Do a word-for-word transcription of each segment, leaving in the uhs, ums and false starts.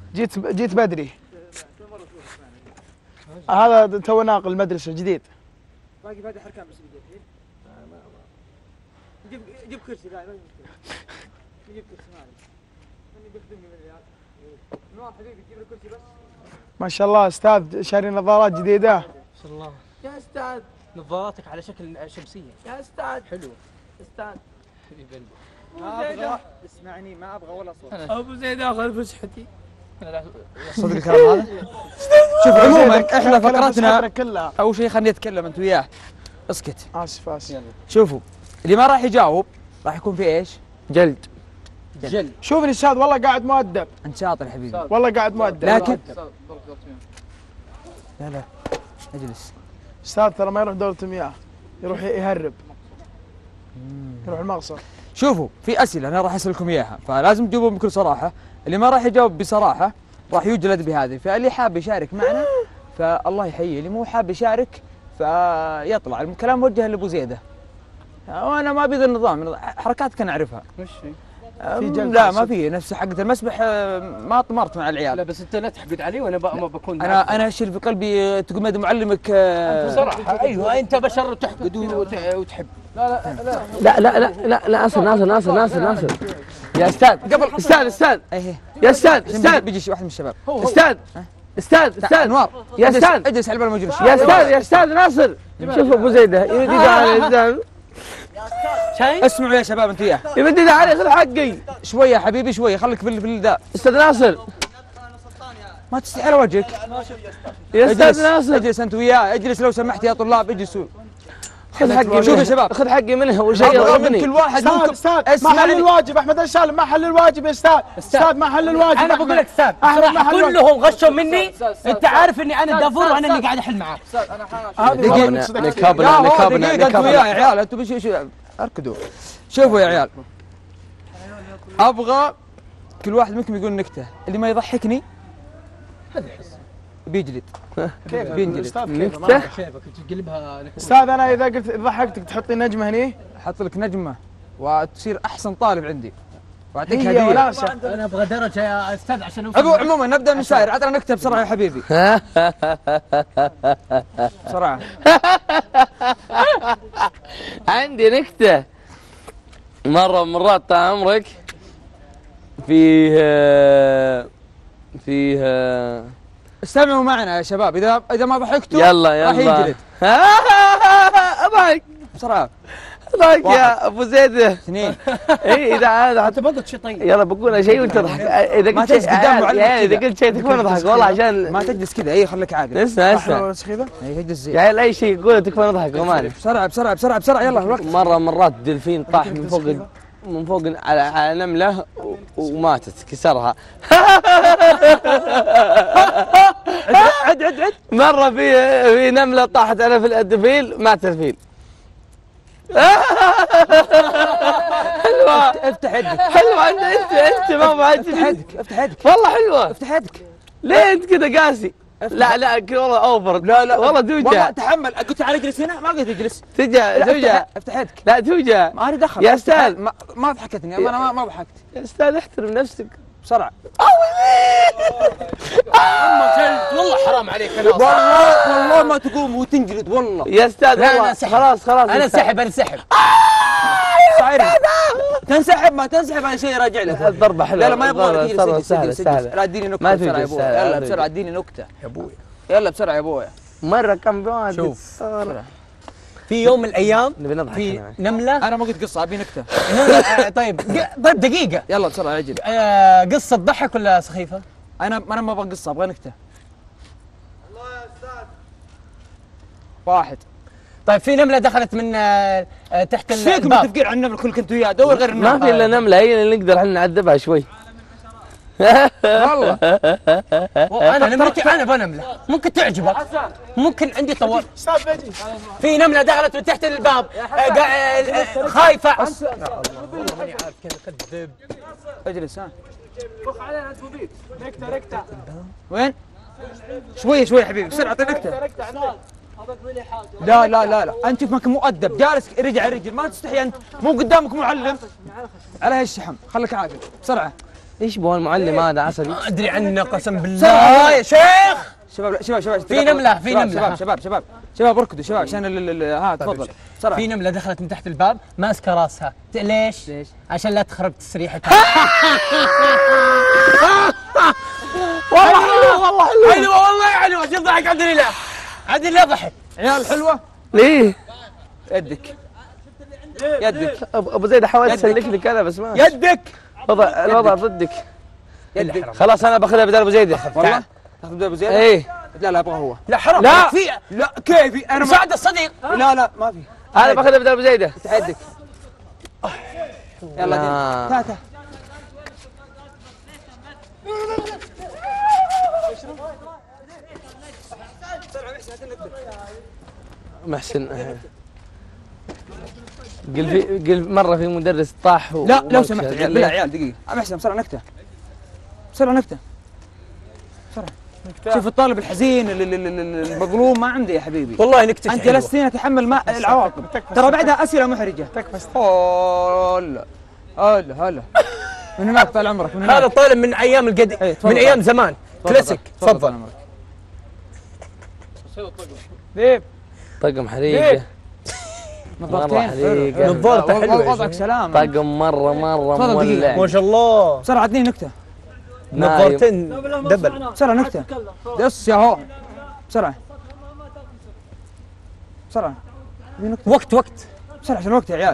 جيت جيت بدري. هذا تو ناقل المدرسة جديد. باقي باقي حركان بس الحين. جيب جيب كرسي لا ما جيب كرسي معي. أنا بخدمني من الريال. نوار حبيبي جيب لي كرسي بس. ما شاء الله استاذ شاري نظارات جديدة. ما شاء الله. يا استاذ نظاراتك على شكل شمسية. يا استاذ حلو. استاذ. حبيب قلبي. ما ابغى اسمعني ما ابغى ولا صوت. ابو زيد اخذ فسحتي. صدق الكلام هذا؟ شوف عموما احنا فقرتنا اول شيء خلينا نتكلم انت وياه. اسكت. اسف اسف. شوفوا اللي ما راح يجاوب راح يكون في ايش؟ جلد. جلد. شوفني استاذ والله قاعد مؤدب. انت شاطر يا حبيبي. والله قاعد مؤدب. لكن لا لا اجلس. استاذ ترى ما يروح دورة المياه، يروح يهرب. يروح المغصب. شوفوا في اسئله انا راح اسالكم اياها فلازم تجاوبون بكل صراحه، اللي ما راح يجاوب بصراحه راح يجلد بهذه، فاللي حاب يشارك معنا فالله يحييه، اللي مو حاب يشارك فيطلع. الكلام موجه لابو زيده. وانا ما ابي ذا النظام، حركاتك انا اعرفها. وش في جلد؟ لا ما في، نفس حقة المسبح ما طمرت مع العيال. لا بس انت لا تحقد علي وانا ما بكون. انا انا الشيء اللي في قلبي تقول مد معلمك بصراحه. ايوه انت بشر تحقد وتحب. لا لا لا لا لا لا ناصر ناصر ناصر ناصر ناصر يا استاذ قبل استاذ استاذ ايه يا استاذ استاذ بيجي واحد من الشباب. استاذ استاذ استاذ انوار يا استاذ اجلس على بال ما اجلس يا استاذ يا استاذ ناصر شوف ابو زيده يمد يده علي استاذ. اسمعوا يا شباب انتوا وياه. يمد يده علي خذ حقي شويه يا حبيبي شويه خليك في في ذا. استاذ ناصر ما تستحي على وجهك يا استاذ ناصر. اجلس انت وياه، اجلس لو سمحت يا طلاب اجلسوا. خذ حقي شوف يا شباب خذ حقي منه وشيء يضربني كل واحد منكم. استاذ ما حل الواجب احمد السالم ما حل الواجب يا استاذ. استاذ ما حل الواجب. انا بقول لك استاذ صراحه كلهم غشوا مني. انت عارف اني انا الدافور وانا اللي قاعد احل معاه. استاذ انا نكابنا نكابنا نكابنا انتوا وياه يا عيال انتوا بش اركدوا. شوفوا يا عيال ابغى كل واحد منكم يقول نكته، اللي ما يضحكني بيجلد. كيف بينجلد. نكته كيفك تقلبها. استاذ انا اذا قلت ضحكتك تحطي نجمه هني. احط لك نجمه وتصير احسن طالب عندي واعطيك هي هديه. ولا شك. انا ابغى درجه يا استاذ عشان اوصل. ابو عموما نبدا من ساير. عطنا نكته بسرعه يا حبيبي. بسرعه. عندي نكته. مره من مرات طال عمرك فيه فيه استمعوا معنا يا شباب، اذا اذا ما ضحكتوا يلا يلا راح ينجلد. اضحك بسرعه. اضحك يا ابو زيد. اثنين. اي اذا هذا انت بقول شيء طيب. يلا بقول شيء وانت اضحك. اذا ما قلت تجلس شيء قدام معلم يعني اذا كذا. قلت شيء تكفون اضحك والله عشان ما تجلس كذا. اي خليك عاقل. اسمع اسمع كذا. اي اجلس زين. يا عيال اي شيء قوله تكفون اضحك ومالي. بسرعه بسرعه بسرعه بسرعه يلا الوقت. مره مرات دلفين طاح من فوق من فوق على على نمله وماتت كسرها. عد عد عد. مره في في نمله طاحت على في الدفيل مات الفيل. حلوه. افتح يدك. حلوه انت انت انت ما بعد افتح يدك افتح يدك والله حلوه. افتح يدك. ليه انت كذا قاسي؟ لا لا والله اوفر. لا لا والله توجع. والله تحمل. قلت تعال اجلس هنا ما قلت اجلس. توجع توجع. افتح يدك. لا توجع. ما لي دخل يا استاذ ما, ما ضحكتني انا ما ما ضحكت. يا استاذ احترم نفسك بسرعه. والله حرام عليك انا والله والله ما تقوم وتنجلد والله يا استاذ. لا والله انا انسحب. خلاص خلاص انا انسحب انا انسحب. صاير تنسحب ما تنسحب هذا شيء راجع لك. الضربه حلوه. لا لا ما يبغى لك. سهله سهله سهله. لا اديني نكته ما بسرعه يا توجد ابوي. سهلة. يلا بسرعه اديني نكته يا ابوي. يلا بسرعه يا ابوي. مره كم بواد. شوف في يوم من الايام نبي نضحك في نمله. انا ما قلت قصه ابي نكته. طيب طيب دقيقه. يلا بسرعه اجل. آه، قصه تضحك ولا سخيفه؟ انا انا ما ابغى قصه ابغى نكته. الله يا استاذ. واحد. طيب في نمله دخلت من آه تحت ايش فيكم متفقين عن النمل كل كنتوا وياه؟ دور غير النمل. ما في الا نمله هي اللي نقدر احنا نعذبها شوي. والله انا نملتي انا بنمله ممكن تعجبك. ممكن عندي طوال. استاذ بيجي. في نمله دخلت من تحت الباب خايفه. والله ماني عارف كيف اكذب. اجلس ها. فخ علينا انت مبيت. نكته نكته. وين؟ شويه شويه حبيبي بسرعه اعطي نكته. نكته عناد. لا لا لا لا انت فيك مؤدب جالس رجع رجل ما تستحي انت مو قدامك معلم على هالشحم خليك عاقل بسرعه. ايش بو المعلم هذا عصبي؟ ما ادري عنه قسم بالله يا شيخ. شباب شباب شباب في نملة في شباب نملة شباب شباب شباب شباب اركضوا شباب عشان ال- ال- ها تفضل بسرعة. في نملة دخلت من تحت الباب ماسكة راسها. ليش؟ ليش؟ عشان لا تخرب تسريحتها. والله حلوة والله حلوة حلوة والله حلوة. شوف ضحك عبد الله عبد الله ضحك. عيال حلوة ليه؟ يدك يدك ابو زيد حاولت اسلك لك انا بس ما يدك الوضع الوضع ضدك. يدك خلاص انا باخذها بدل ابو زيد. والله تاخذ بدل ابو زيد؟ ايه لا لا ابغى هو. لا حرام. لا في لا كيفي انا ما مساعدة الصديق. لا لا ما في. انا باخذها بدل ابو زيد. يدك يلا لا. تعال تعال محسن قل في قل مره في مدرس طاح و... لا لو وما سمحت كان. عيال بالله عيال دقيقة عم احسن بسرعة نكتة بسرعة نكتة بسرعة شوف الطالب الحزين ال- ال- ال- المظلوم ما عندي يا حبيبي. والله نكتة انت حلوة. جلست هنا تحمل ما العواقب ترى بعدها اسئله محرجه. تكفى هلا هلا هلا من هناك طال عمرك من هناك. هذا طالب من ايام القديم إيه، تفضل. من ايام زمان تفضل، كلاسيك. طال تفضل. عمرك. ذيب طقم حريقه نظارتين مرة حريقة. حلو. نظارته وض- حلوة يا وضعك شيخ. سلام. طقم مره مره تفضل دقيقة. ما مولع. شاء الله. بسرعة عطني نكتة نايم. نظارتين دبل. بسرعة نكتة يس يا هو بسرعة بسرعة وقت وقت. بسرعة عشان الوقت يا عيال.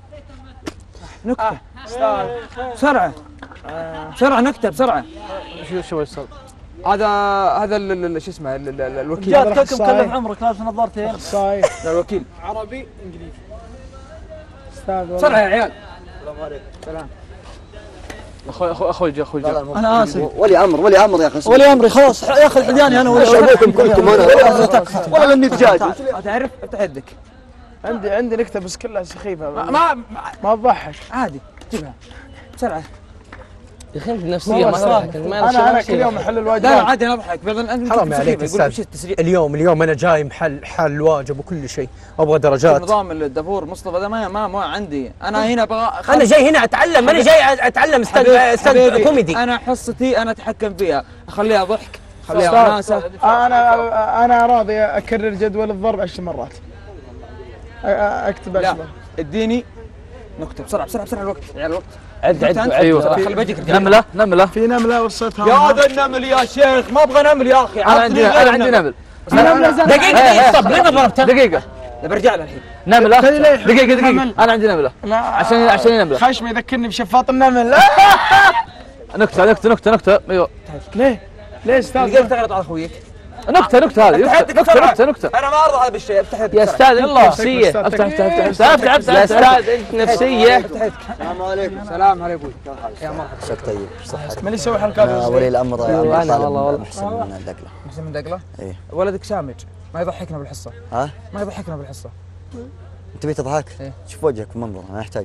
نكتة بسرعة بسرعة نكتة بسرعة. شو شو الصوت؟ هذا هذا ال- ال- شو اسمه ال- ال- ال- الوكيل. جاد كلكم كلف عمرك لابس نظارتين. اخصائي لا، الوكيل عربي انجليزي استاذ بسرعة يا عيال. اخوي اخوي اخوي اخوي انا اسف ولي امر ولي امر يا اخي ولي امري خلاص ياخذ حذياني انا ولا ابوكم كلكم انا والله اني دجاج. تعرف افتح يدك. عندي عندي نكته بس كلها سخيفه ما ما, ما ما تضحك. عادي جيبها بسرعة. يا اخي انت نفسيه ما تضحك ما انا انا كل يوم احل لا لا الواجبات. عادي انا اضحك بعدين انت حرام عليك يقول استاذ. وش التسجيل اليوم اليوم انا جاي محل حال الواجب وكل شيء ابغى درجات. نظام الدافور مصطفى ده ما ما ما عندي انا هنا ابغى انا جاي هنا اتعلم ماني جاي اتعلم استاذ استاذ كوميدي. انا حصتي انا اتحكم فيها اخليها ضحك اخليها أستاذ، وناسه. انا انا راضي اكرر جدول الضرب عشر مرات. أ- أ- اكتب لا عشر مرات. اديني نكتة بسرعة بسرعة بسرعة الوقت يا الوقت. عد عد أنت؟ ايوه خلي بيجيك نمله نمله. في نمله وصيتها يا ذا النمل يا شيخ ما ابغى نمل يا اخي. انا عندي انا عندي نمل. دقيقة دقيقة طب ليه ما ضربته؟ دقيقه برجع له الحين. نمله. خلي ليه دقيقه دقيقه نمل. انا عندي نمله لا عشان عشان نمله. خشم يذكرني بشفاط النمل. نكته نكته نكته نكته ايوه ليه؟ ليه استاذ؟ كيف تغلط على اخويك؟ نكته نكته هذه افتح يدك نكته بسرعة. نكته نكته. انا ما ارضى هذا الشيء. افتح يدك يا بسرعة. استاذ انت نفسيه. أستاذ، افتح افتح افتح أستاذ، افتح افتح أستاذ. يا استاذ انت نفسيه. افتح يدك. السلام عليكم. سلام على ابوي. عساك طيب صحتك. من اللي يسوي انا حلقات ولي الامر أيوة، عبد أنا الطالب والله والله. محسن من الدقله. محسن من دقلة؟ ايه ولدك سامج ما يضحكنا بالحصة. ها ما يضحكنا بالحصة. تبي تضحك؟ إيه. شوف وجهك ومنظر ما يحتاج.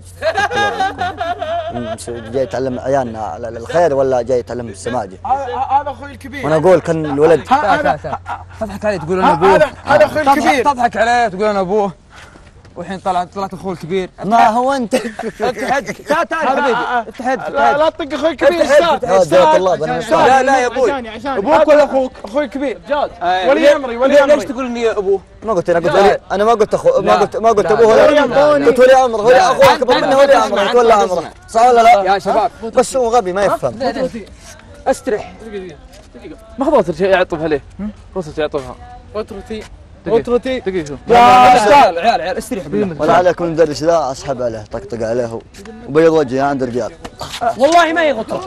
جاي تعلم عيالنا على الخير ولا جاي تعلم السماجه؟ هذا اخوي الكبير. وانا اقول كان الولد تعال هذا تعال تعال. تضحك عليه تقول انا ابوه. هذا هذا اخوي تضحك الكبير. تضحك عليه تقول انا ابوه. والحين طلع طلعت اخوه الكبير. ما هو انت. افتح يدك. تعال تعال هذا- حبيبي. افتح يدك. لا لا تطق اخوي الكبير افتح يدك. استاذ. يا زيت الله بنا أستاذ، لا لا يا ابوي. عشاني عشاني. ابوك ولا اخوك؟ اخوي الكبير. جاد. ولي امري ولي امري. ليش تقول اني ابوه؟ ما قلت انا قلت ولي انا ما قلت اخو ما لا. قلت ما قلت لا، ابوه لا، ولا لا، لا، لا. قلت ولي امر ولي لا. اخوه اكبر أنت- منه ولي أنت امر تسمع، تولى أنت امره تسمع. صح ولا لا؟ يا شباب بس هو غبي ما يفهم. استرح. ما خبطت شيء يعطفها ليه؟ خبطت يعطفها. وترتي. وترتي دقيقه شوف. يا عيال عيال عيال استريح بالله. ولا عليكم المدرس ذا اسحب عليه طقطق عليه وبيض وجهي عند الرجال. والله ما يغطرته.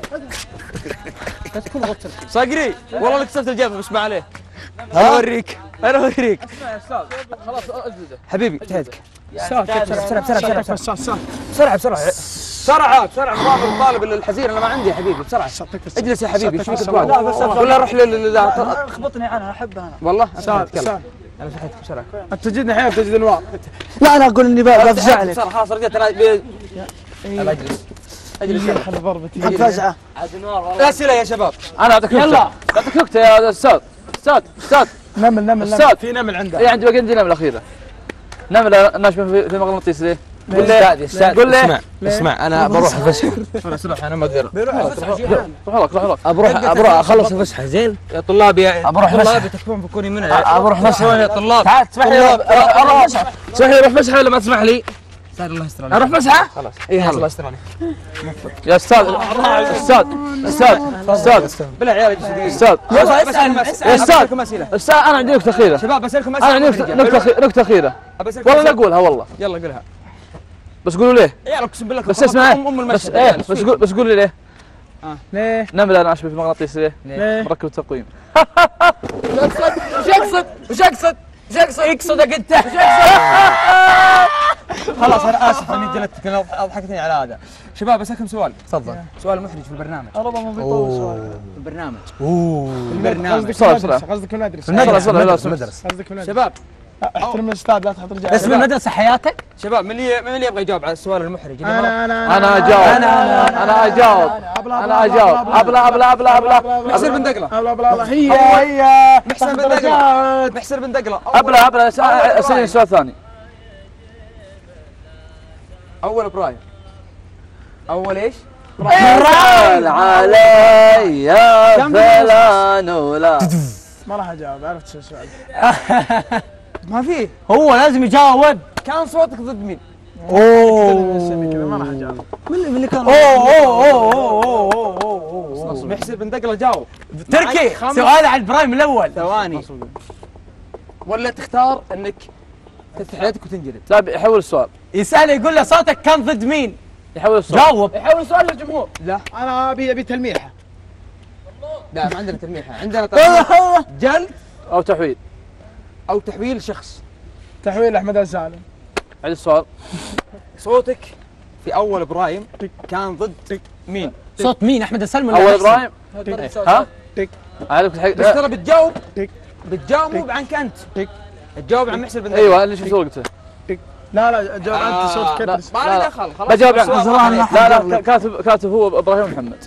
صقري والله لك كسرت الجبهه بس ما عليه. ها؟ انا اوريك انا اوريك. خلاص اجلده. حبيبي افتح يدك. بسرعه بسرعه بسرعه بسرعه بسرعه. بسرعه بسرعه بسرعه بسرعه نظام الطالب الحزين انا ما عندي يا حبيبي بسرعه. اجلس يا حبيبي ايش فيك لا، بس تقول؟ ولا روح لل اخبطني عنها احبها انا والله سال سال. انا فتحت بسرعه. انت تجدني حين تجد انوار. لا انا اقول اني بفزع لك بسرعه خلاص رجعت انا ب- يلا اجلس اجلس يلا. خلي ضربتي. فزعه اسئله يا شباب. انا اعطيك نكته. يلا. اعطيك نكته يا استاذ. استاذ استاذ نمل نمل أستاذ. نمل. في نمل عنده. اي عندي باقي عندي نمله اخيره. نمله ناشفه في في مغناطيس ليه؟ قول له يا استاذ قول له. اسمع اسمع انا بروح الفسحه انا سبح انا ما اقدر بيروح الفسحه جيعان. روح لك روح لك بروح بروح اخلص الفسحه زين يا طلاب يا أبروح طلاب فسحة. تكفون بكوني منها بروح فسحه يا طلاب تعال تسمح لي طلاب. اروح فسحه تسمح لي اروح فسحه ولا ما تسمح لي؟ استاذ الله يستر عليك اروح فسحه؟ خلاص اي الله هلا يستر عليك يا استاذ استاذ استاذ استاذ بلا عيال اجلسوا استاذ يلا اسال اسال يا استاذ اسالكم اسئله استاذ انا عندي نكته اخيره شباب بسالكم انا عندي اسئله نكته نكته أخي- نكته اخيره والله نقولها والله يلا قولها بس قولوا ليه يا اقسم بالله بس اسمع ام ام بس المشهد ايه بس قول بس قول لي ليه ليه؟ نمله انا اشبه في المغناطيس ليه ليه؟ مركب تقويم وش اقصد وش اقصد وش اقصد يقصدك انت خلاص انا اسف اني جلدتك انا اضحكتني على هذا شباب بسالكم سؤال تفضل سؤال محرج في البرنامج ربما ما بيطول سؤال. في البرنامج البرنامج بسرعة، بسرعة. قصدك في المدرسه بسرعة، بسرعة، لا، قصدك في المدرسه شباب احترم الاستاذ لا تحط رجال اسم المدرسة حياتك؟ شباب من اللي من اللي يبغى يجاوب على السؤال المحرج اللي انا انا انا اجاوب انا اجاوب انا اجاوب ابلا ابلا ابلا ابلا محسن بن دقله ابلا ابلا ابلا هي أول. هي محسن تحت بن دقله درجات. محسن بن دقله ابلا ابلا اسالني السؤال الثاني اول ابراهيم اول ايش؟ قال علي يا فلان ولا ما راح اجاوب عرفت شو السؤال. ما فيه هو لازم يجاوب. كان صوتك ضد مين؟ اوه كذا ما راح اجاوب. من اللي- من اللي كان اوه اوه اوه اوه اوه اوه اوه محسن بن دقله جاوب تركي سؤال على البرايم الاول. ثواني ولا تختار انك تفتح يدك وتنجلد لا يحول السؤال يسأله يقول له صوتك كان ضد مين؟ يحول السؤال جاوب. يحاول سؤال للجمهور لا انا ابي ابي تلميحه. لا ما عندنا تلميحه عندنا تلميح جلد او تحويل او تحويل شخص تحويل احمد السالم. عيد السؤال صوتك في اول ابراهيم كان ضد مين؟ صوت مين؟ احمد السلم ولا اول محسن؟ ابراهيم ها تك. عارف الحق بس ترى بتجاوب تك. بتجاوب مو عنك انت تك. تجاوب عن محسن بن دقله ايوه اللي شفت قلته لا لا جاوب انت صوت لا كتر. ما له دخل خلاص بجاوب عنه السؤال راح لا لا كاتب كاتب هو ابراهيم محمد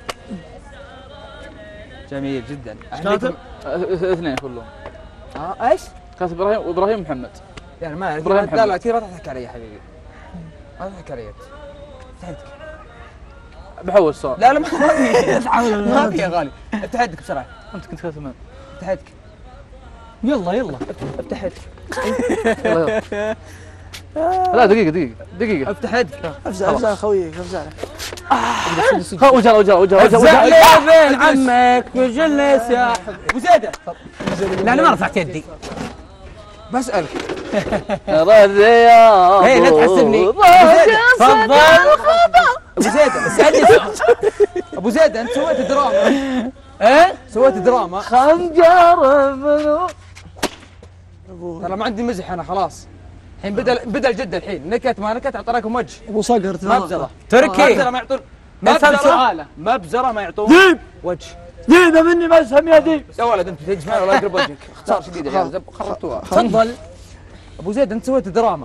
جميل جدا كاتب؟ اثنين كلهم اه ايش؟ كاتب ابراهيم وابراهيم محمد يعني ما إبراهيم لا لا محمد. كثير ما تضحك علي يا حبيبي ما تضحك علي ابتعدك بحول السؤال لا لا ما في ما في يا غالي ابتعدك بسرعه انت كنت كاتب من ابتعدك يلا يلا. افتح يدك يلا يلا. لا دقيقة دقيقة دقيقة افتح يدك افزع افزع خويك افزع. خ- وجهه وجهه وجهه وجهه افزع لي وجهه بين عمك وجلس يا ابو زيده لا انا ما رفعت يدي. بسالك ترى الرياض إيه، لا تحسبني. تفضل. ابو زيده اسالني سؤال. ابو زيده انت سويت دراما ايه؟ سويت دراما خنجر منو ترى ما عندي مزح انا خلاص الحين بدا بدا الجد الحين نكت ما نكت اعطيناكم وجه ابو صقر مبزره تركي مبزره ما يعطون اسال مبزرة- سؤاله. مبزره ما يعطون ديب وجه ديب مني ما اسهم يا ديب. يا ولد انت تجمع ولا اقرب وجهك اختصار شديد يا عيال زب- خربتوها تفضل. ابو زيد انت سويت دراما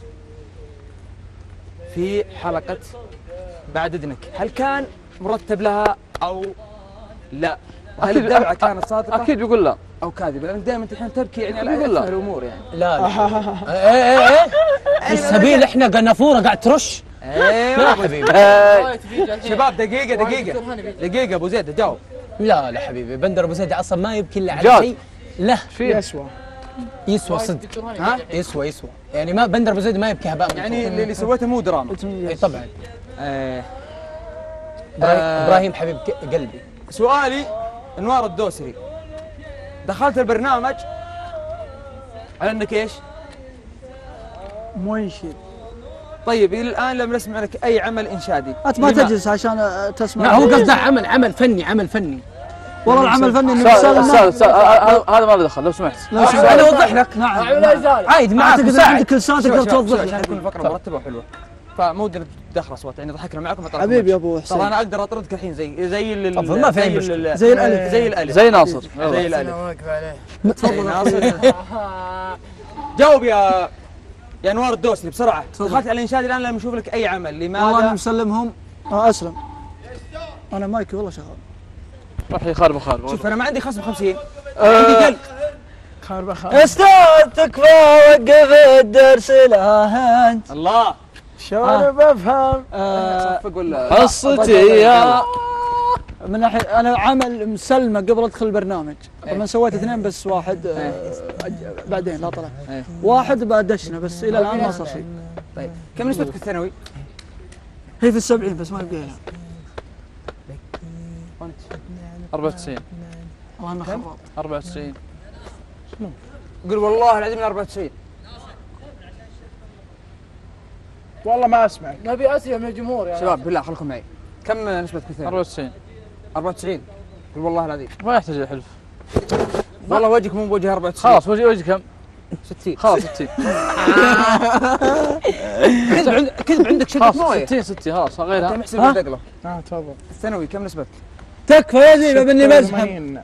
في حلقه بعد اذنك هل كان مرتب لها او لا؟ وهل أكيد- الدمعه كانت صادقه اكيد بيقول لا او كاذبه؟ لانك دائما الحين تبكي يعني على يقول لا. أتفه الامور يعني لا لا. ايه ايه ايه ايش سبيل احنا قنافوره قاعد ترش. ايوه لا أبو زيد. حبيبي. إيه. شباب دقيقه دقيقه دقيقه ابو زيد جاوب لا لا حبيبي بندر ابو زيد اصلا ما يبكي الا على جاد. شيء له فيه يسوى. يسوى صدق. ها يسوى يسوى يعني ما بندر ابو زيد ما يبكي هباء من يعني فوق. اللي اللي سويته مو دراما اي طبعا. آه. ابراهيم آه. ابراهيم حبيب ك- قلبي. سؤالي انوار الدوسري دخلت البرنامج على انك ايش؟ منشد. طيب الى الان لم نسمع لك اي عمل انشادي انت ما لما- تجلس عشان تسمع. لا هو قصده عمل عمل فني عمل فني. والله العمل الفني انه استاذ مثال استاذ استاذ هذا هذا ما له دخل لو سمحت انا اوضح لك. نعم عايد معك اعتقد مساعد. عندك لسان تقدر توضح عشان لي. تكون الفقره مرتبه وحلوه فمو ودنا ندخل اصوات يعني ضحكنا معكم أطرافكم حبيبي يا وجه. ابو ترى حسين. انا اقدر اطردك الحين زي زي ال- تفضل، ما في أي زي مشكلة. ال- زي الألف. زي الالف زي ناصر زي الالف واقف عليه. زي ناصر جاوب يا يا انوار الدوسري بسرعه دخلت على الانشاد الان لما نشوف لك اي عمل والله انا لماذا مسلمهم. اه اسلم. انا مايكي والله شغال. راح يخرب خرب شوف انا ما عندي خصم خمسين عندي جلد خارب خارب. استاذ تكفى وقف الدرس لا انت. الله شلون بفهم؟ آه، صفق ولا حصتي يا من ناحيه انا عمل مسلمه قبل ادخل البرنامج. طبعا سويت اثنين بس واحد آه، أج- بعدين لا طلع. إيه. واحد بادشنا بس الى الان ما صار شيء. طيب كم نسبتك في الثانوي؟ هي في السبعين بس ما يبقى لها. أربعة وتسعين والله انه خراب. أربعة وتسعين قل والله العظيم من أربعة وتسعين. والله ما اسمعك. نبي اسئله من الجمهور يا شباب بالله خلكم معي. كم نسبتك في الثانوي؟ أربعة وتسعين أربعة وتسعين. قل والله العظيم. ما يحتاج الحلف. والله وجهك مو بوجه أربعة وتسعين. خلاص وجه وجه كم؟ ستين. خلاص ستين. كذب عند- كذب عندك شدة خلاص مويه. ستين ستين خلاص انت غيرها. محسن بن دقلة. اه تفضل. الثانوي كم نسبتك؟ تكفى يا زين باني مزحم. ثمانين.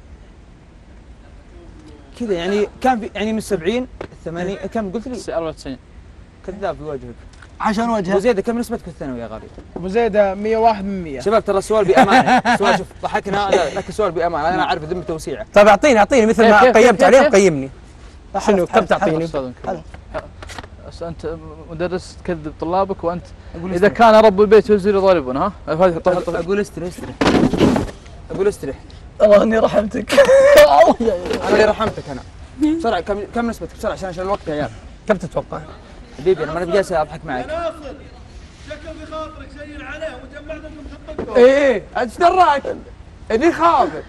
كذا يعني كان في يعني من سبعين ثمانين كم قلت لي؟ أربعة وتسعين كذاب في وجهك. عشان ابو وجهه. زيد كم نسبتك في الثانوي يا غالي؟ ابو زيده مية وواحد من مية. شباب ترى السؤال بامانه. سؤال شوف ضحكنا لا لكن سؤال بامانه انا اعرف ذمه توسيعه. طيب اعطيني اعطيني مثل كيف- ما كيف- قيمت كيف- عليهم كيف؟ قيمني. شنو كم تعطيني؟ أستاذ هلا. بس انت مدرس تكذب طلابك وانت اقول اذا كان رب البيت والزير يضربون ها؟ هذا طفل طفل. اقول استرح استرح. اقول استرح. الله اني رحمتك. انا اللي رحمتك انا. بسرعه كم كم نسبتك بسرعه عشان عشان الوقت يا عيال. كم تتوقع؟ حبيبي انا ماني جالس اضحك معك. شكل بخاطرك شيل عليه وجمعتكم خطتكم. ايه ايش دراك؟ اني خابر.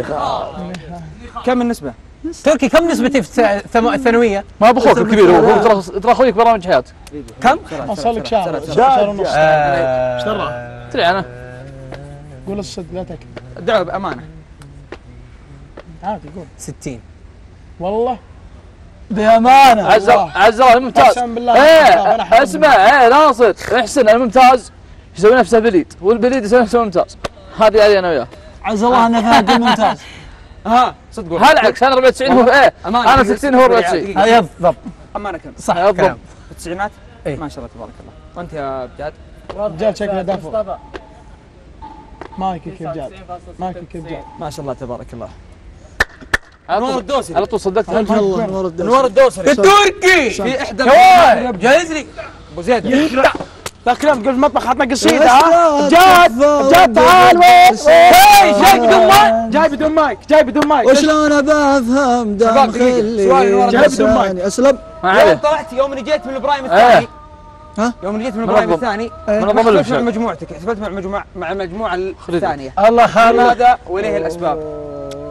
كم النسبه؟ تركي كم نسبتي في الث- الثانويه؟ ما باخوك الكبير هو هو ترى ترى اخويك برامج حياتك. كم؟ وصل لك شهر بسرعة، شهر ونص. آه، ايش درى؟ تدري انا قول الصدق لا تكذب. الدعوه بامانه. عادي قول. ستين. والله بامانه. عز عز الله الممتاز. قسم بالله ايه أنا حاضر. اسمع ايه ناصر احسن الممتاز يسوي نفسه بليد والبليد يسوي نفسه ممتاز. هذه هذه انا وياه. عز الله انه فهد ممتاز. ها صدق ها العكس انا أربعة وتسعين هو ايه أمانة. انا ستين هو أربعة وتسعين. هذا بالضبط امانه كم؟ صح بالضبط. كلام. التسعينات؟ إيه. ما شاء الله تبارك الله. وانت يا بجاد؟ رجال شكله دافع. مايكك يا رجال. مايكك يا رجال. ما شاء الله تبارك الله. على نور طول- الدوسري. على طول صدقت وجه الله نور الدوسري. انوار الدوسري التركي في احدى شوال جايز لي ابو زيد لا كلام قلت مطبخ عطنا قصيده يا ها. سلام. جاد جاد تعال وين؟ هاي، جاي بدون مايك جاي بدون مايك جاي بدون مايك. وشلون افهم دام شباب دقيقة، سؤال من ورا خلي جايب بدون مايك. لساني اسلم. ما يوم عليه. طلعت يوم اني جيت من البرايم الثاني ها؟ يوم اني جيت من البرايم منظم. الثاني منظم احتفلت مع المشهد. مجموعتك احتفلت مع مجموعة مع المجموعة الثانية الله خالد لماذا وليه الاسباب؟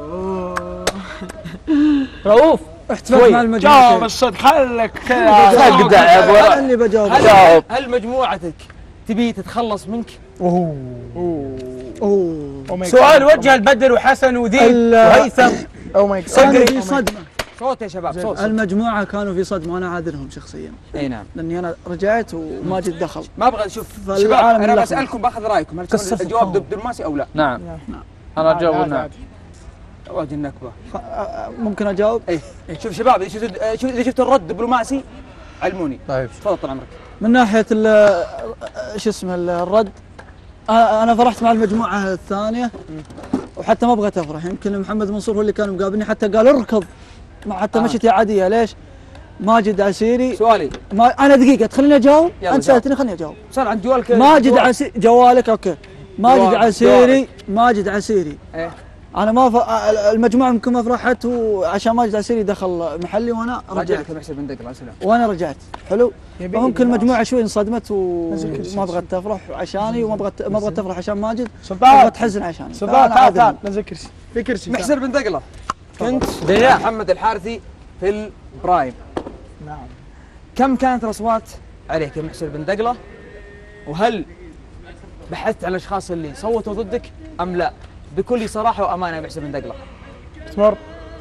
رؤوف احتفلت مع جاوب المجموعة. الصدق خلك كذا. خلق داعي أبو- انا اللي بجاوب. هل, جاوب. هل مجموعتك تبي تتخلص منك؟ اوه Oh my God. سؤال وجه البدر وحسن وذيب ال- وهيثم او ماي جاد. كانوا في صدمة. صوت يا شباب صوت المجموعة كانوا في صدمة وانا عاذرهم شخصيا اي نعم. لاني انا رجعت وماجد دخل. ما ابغى اشوف فالعالم شباب انا اللخبط. بسالكم باخذ رايكم هل قصة تكون الجواب فقههم. دبلوماسي او لا؟ نعم انا اجاوب عادي، نعم. عادي. وجه النكبه. خ- آه، ممكن اجاوب؟ اي شوف شباب اذا شفت شوف- اذا شفت الرد دبلوماسي علموني. طيب تفضل طال عمرك. من ناحية ال- شو اسمه ال- الرد، انا أنا فرحت مع المجموعة الثانية وحتى ما بغيت افرح. يمكن محمد منصور هو اللي كان مقابلني حتى قال اركض، ما حتى آه. مشيتي عادية. ليش؟ ماجد عسيري سؤالي ما انا دقيقة تخليني اجاوب. يلا انت جاوب. سالتني خليني اجاوب. صار عند جوالك ماجد جوال. عسيري جوالك اوكي. ماجد جوالك. عسيري ماجد عسيري ايه انا ما ف... المجموعة يمكن ما فرحت وعشان ماجد عسيري دخل محلي وانا رجعت رجعك محسن بن دقل سلام. وانا رجعت حلو. يبي فممكن يبي المجموعة شوي انصدمت نزل كرسي. وما بغت تفرح عشاني وما بغت ما بغت تفرح عشان ماجد. سلطان بغت تحزن عشاني. سلطان فأنا تعال عاذر. تعال نزل كرسي في كرسي تعال. محسن بن دقله كنت ديان. محمد الحارثي في البرايم. نعم. كم كانت الاصوات عليك يا محسن بن دقله؟ وهل بحثت عن الاشخاص اللي صوتوا ضدك ام لا؟ بكل صراحه وامانه يا محسن بن دقله. تمر.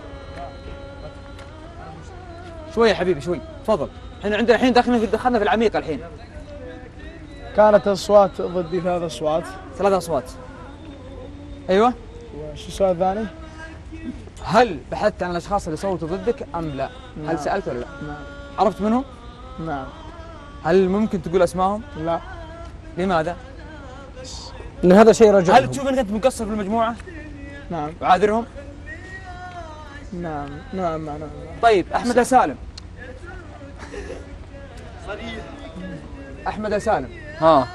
شوي يا حبيبي شوي تفضل. احنا عندنا الحين داخلين في دخلنا في العميق الحين. كانت اصوات ضدي ثلاث اصوات. ثلاث اصوات. ايوه. وش السؤال الثاني؟ هل بحثت عن الاشخاص اللي صوتوا ضدك ام لا؟ نعم. هل سالت ولا لا؟ نعم. عرفت منهم؟ نعم. هل ممكن تقول اسمائهم؟ لا. لماذا؟ ان هذا شيء رجع هل تشوف انك انت مقصر في المجموعه نعم. وعاذرهم؟ نعم. نعم. نعم. طيب احمد سالم احمد يا سالم، ها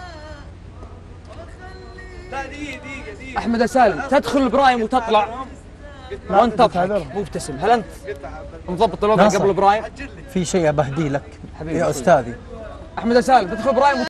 لا دقيقة دقيقة دقيقة احمد يا سالم، تدخل البرايم وتطلع وانت تضحك مبتسم، هل انت مضبط الوضع ناصر. قبل البرايم؟ في شيء ابهدي لك حبيبي يا أخوي. استاذي. احمد يا سالم تدخل برايم